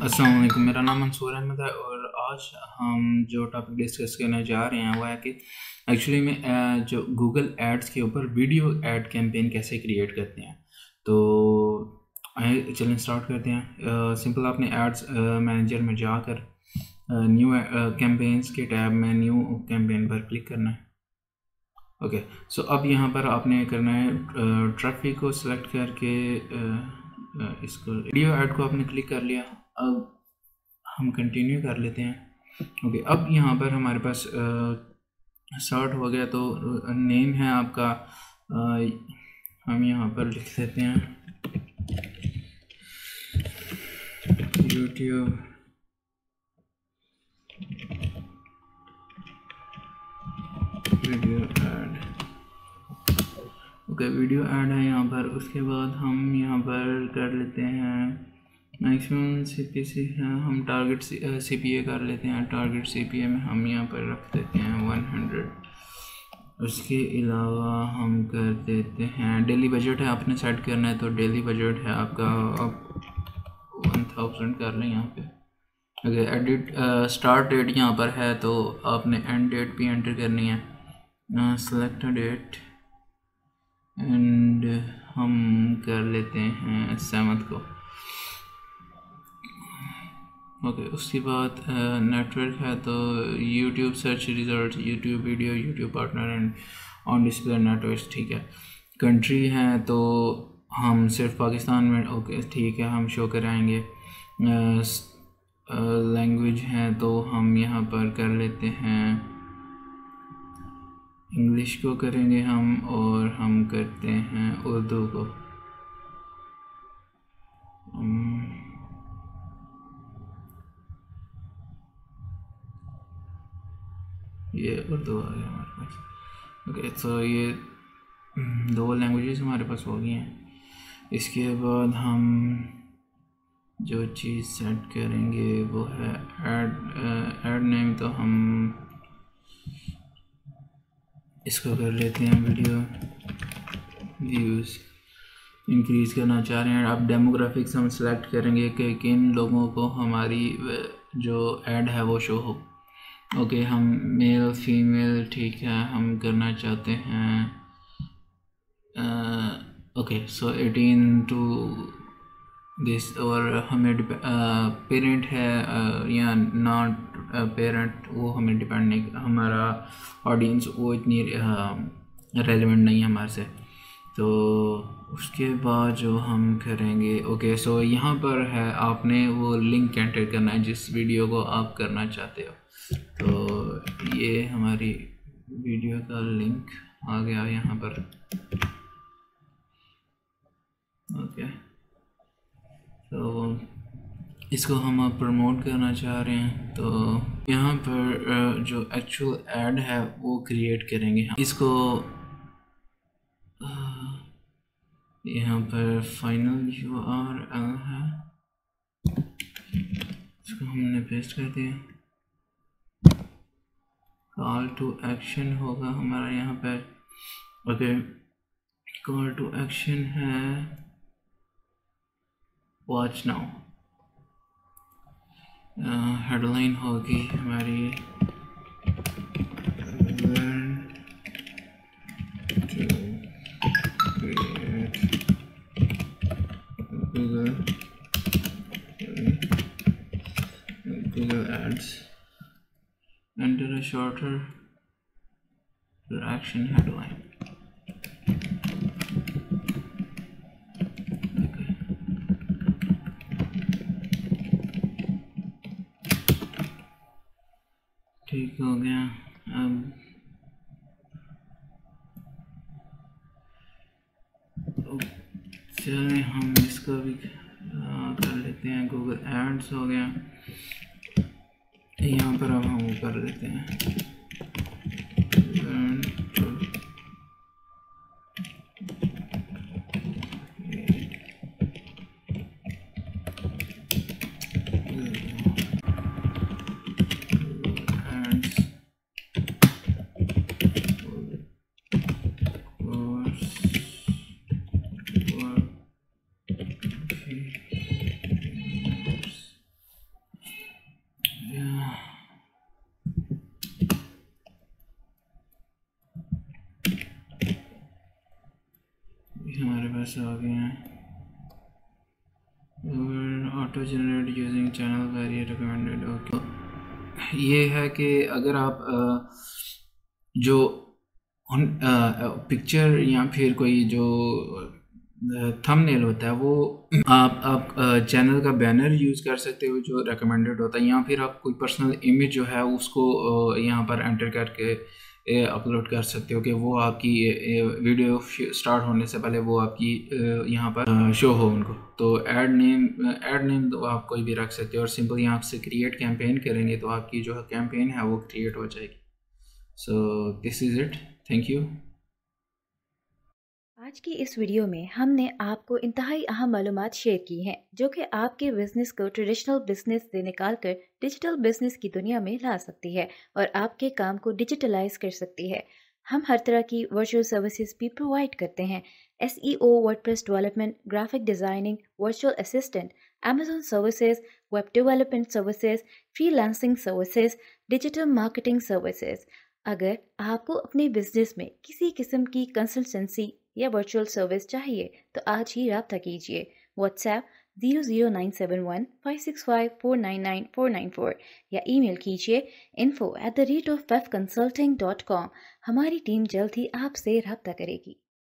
अस्सलाम वालेकुम। मेरा नाम मंसूर अहमद है और आज हम जो टॉपिक डिस्कस करने जा रहे हैं वो है कि एक्चुअली में जो गूगल एड्स के ऊपर वीडियो एड कैंपेन कैसे क्रिएट करते हैं। तो आइए चलें स्टार्ट करते हैं। सिंपल आपने एड्स मैनेजर में जाकर न्यू कैंपेन्स के टैब में न्यू कैंपेन पर क्लिक करना है। ओके, सो अब यहाँ पर आपने करना है ट्रैफिक को सिलेक्ट करके इसको वीडियो ऐड को आपने क्लिक कर लिया। अब हम कंटिन्यू कर लेते हैं। ओके, अब यहाँ पर हमारे पास सर्ट हो गया, तो नेम है आपका, हम यहाँ पर लिख लेते हैं YouTube video ad. Okay, video ad है यहाँ पर। उसके बाद हम यहाँ पर कर लेते हैं मैक्सिमम CPC है, हम टारगेट CPA कर लेते हैं। टारगेट CPA में हम यहाँ पर रख देते हैं 100। उसके अलावा हम कर देते हैं डेली बजट है, आपने सेट करना है तो डेली बजट है आपका, आप 1000 कर लें यहाँ पे। अगर एडिट स्टार्ट डेट यहाँ पर है तो आपने एंड डेट भी एंटर करनी है। सेलेक्ट डेट एंड हम कर लेते हैं 7 को। ओके, उसके बाद नेटवर्क है तो YouTube search result, YouTube video, YouTube partner and on display network. ठीक है, कंट्री है तो हम सिर्फ पाकिस्तान में, ओके ठीक है, हम शो कराएंगे। लैंग्वेज है तो हम यहाँ पर कर लेते हैं इंग्लिश को करेंगे हम, और हम करते हैं उर्दू को। ये उर्दू आ गया हमारे पास। ओके, तो ये 2 लैंग्वेजेस हमारे पास हो गई हैं। इसके बाद हम जो चीज़ सेट करेंगे वो है ऐड नेम, तो हम इसको कर लेते हैं वीडियो व्यूज़। इंक्रीज़ करना चाह रहे हैं आप, डेमोग्राफिक्स हम सेलेक्ट करेंगे कि किन लोगों को हमारी जो ऐड है वो शो हो। ओके, हम मेल फीमेल, ठीक है, हम करना चाहते हैं ओके, सो 18 टू दिस, और हमें पेरेंट है या नॉट पेरेंट वो हमें डिपेंड नहीं, हमारा ऑडियंस वो इतनी रेलेवेंट नहीं है हमारे से। तो उसके बाद जो हम करेंगे, ओके सो यहाँ पर है आपने वो लिंक एंटर करना है जिस वीडियो को आप करना चाहते हो। तो ये हमारी वीडियो का लिंक आ गया यहाँ पर। ओके, तो इसको हम अब प्रमोट करना चाह रहे हैं, तो यहाँ पर जो एक्चुअल ऐड है वो क्रिएट करेंगे हम। इसको यहाँ पर फाइनल URL है, इसको हमने पेस्ट कर दिया। कॉल टू एक्शन होगा हमारा यहाँ पर। ओके, कॉल टू एक्शन है वॉच नाउ। हेडलाइन होगी हमारी Google Ads, enter a shorter action headline. ठीक हो गया। अब चलिए हम इसको भी कर लेते हैं। गूगल एड्स हो गया, यहाँ पर अब हम कर लेते हैं एड्स आ गए हैं। Auto generate using channel very recommended. Okay, ये है कि अगर आप जो पिक्चर या फिर कोई जो थंबनेल होता है वो आप चैनल का बैनर यूज़ कर सकते हो जो रिकमेंडेड होता है, या फिर आप कोई पर्सनल इमेज जो है उसको यहाँ पर एंटर करके अपलोड कर सकते हो कि वो आपकी वीडियो स्टार्ट होने से पहले वो आपकी यहाँ पर शो हो उनको। तो ऐड नेम तो आप कोई भी रख सकते हो और सिंपल यहाँ से क्रिएट कैंपेन करेंगे तो आपकी जो कैंपेन है वो क्रिएट हो जाएगी। So this is it, thank you. आज की इस वीडियो में हमने आपको इंतहाई अहम मालूमात शेयर की हैं जो कि आपके बिजनेस को ट्रेडिशनल बिजनेस से निकालकर डिजिटल बिजनेस की दुनिया में ला सकती है और आपके काम को डिजिटलाइज कर सकती है। हम हर तरह की वर्चुअल सर्विसेज भी प्रोवाइड करते हैं। SEO, WordPress development, graphic designing, virtual assistant, Amazon services, web development services, freelancing services, digital marketing services. अगर आपको अपने बिजनेस में किसी किस्म की कंसल्टेंसी या वर्चुअल सर्विस चाहिए तो आज ही रब्ता कीजिए। व्हाट्सएप 00971565499 या ईमेल कीजिए info@fconsulting.com। हमारी टीम जल्द ही आपसे रब्ता करेगी।